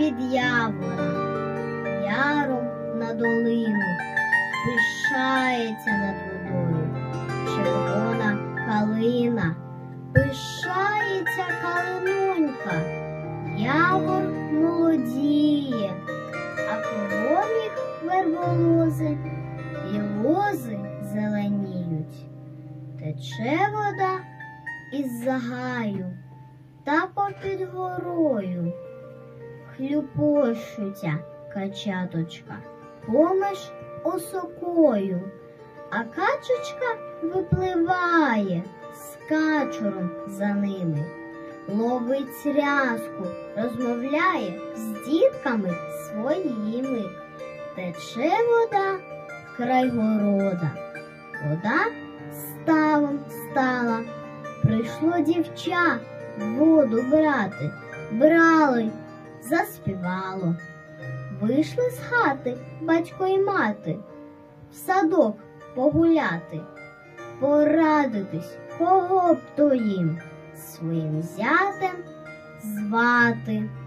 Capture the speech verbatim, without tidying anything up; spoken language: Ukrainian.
від явора, яром на долину, пишається над водою червона калина, пишається калинонька, явор молодіє, а кругом їх верболози і лози зеленіють. Тече вода із загаю та попід горою, хлюпощуться качаточка поміж осокою, а качечка випливає з качуром за ними, ловить рязку, розмовляє з дітками своїми. Тече вода край города, вода ставом стала, прийшло дівча воду брати, брало й заспівало. Вийшли з хати батько й мати, в садок погуляти, порадитись, кого б то їм своїм зятем звати.